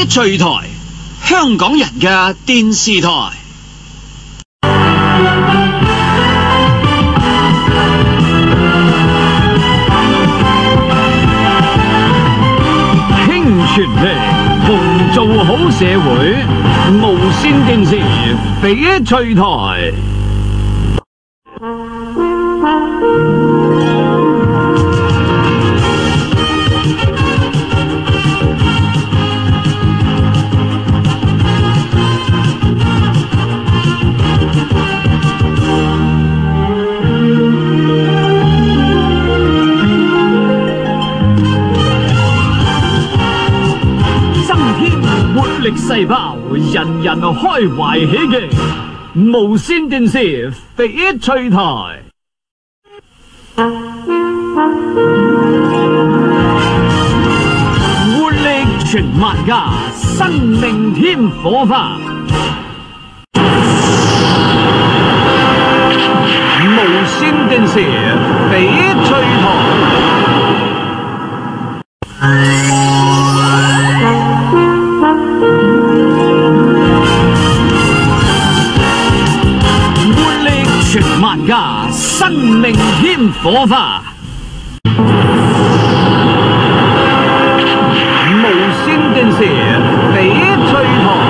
翡翠台，香港人嘅電視台。 傾全力同做好社會，無線電視翡翠台。細胞，人人開懷喜劇，無線電視翡翠台。活力全萬家，生命添火花。無線電視翡翠台。萬家生命添火花，無線電視翡翠台。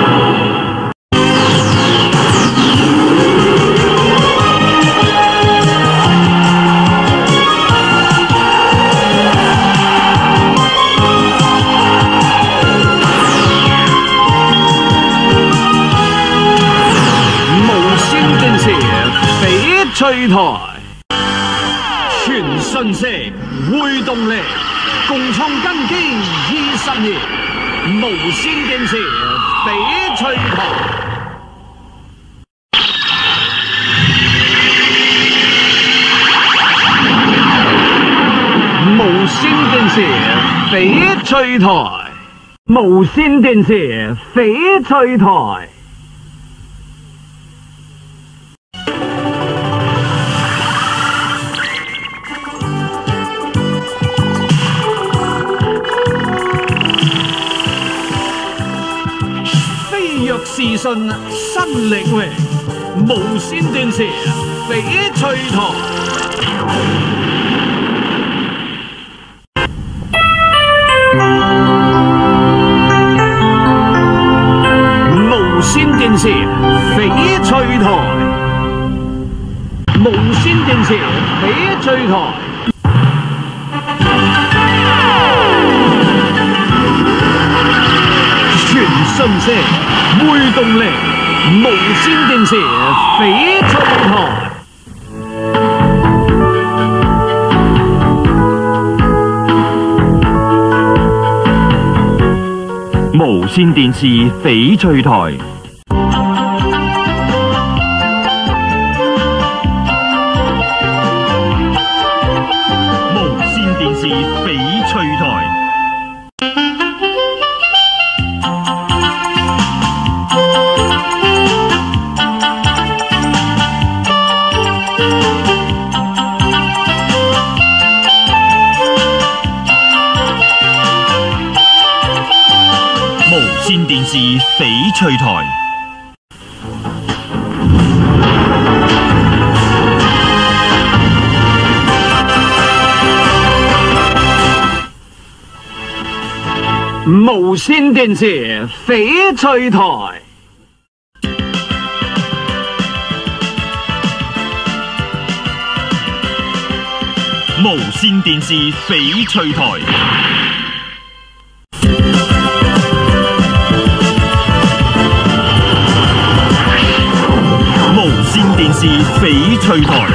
翡翠台，全信息，匯動力，共創根基20年，無線電視翡翠台。無線電視翡翠台，無線電視翡翠台。自信新力榮，無線電視翡翠台。無線電視翡翠台，無線電視翡翠台。全信息，匯動力，無線電視翡翠台。無線電視翡翠台。無線電視翡翠台。無線電視翡翠台。無線電視翡翠台。無線電視翡翠台。無線電視翡翠台。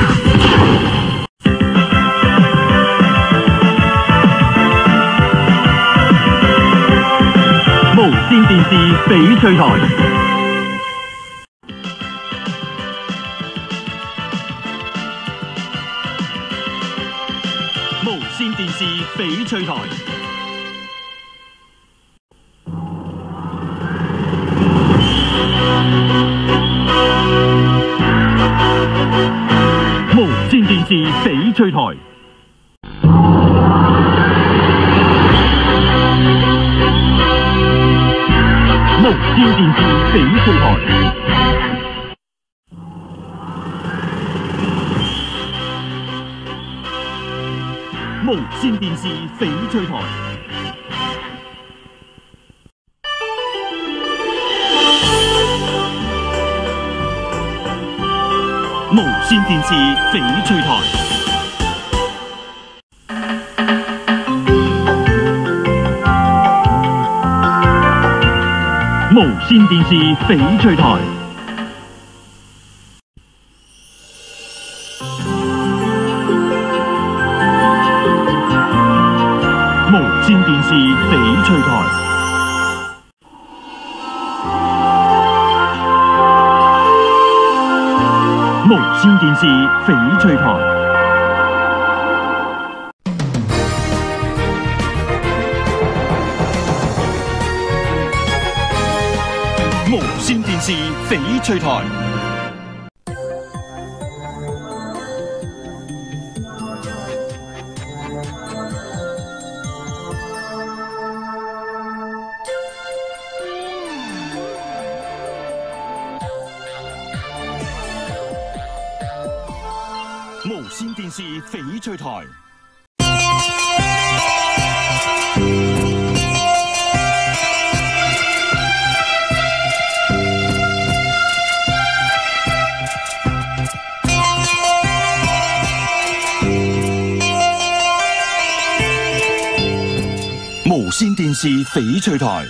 無線電視翡翠台。無線電視翡翠台。無線電視翡翠台。 綫電視翡翠台。無綫電視翡翠台。無綫電視翡翠台。無綫電視翡翠台。無綫電視翡翠台。無綫電視翡翠台。無綫電視翡翠台。無綫電視翡翠台。無綫電視翡翠台。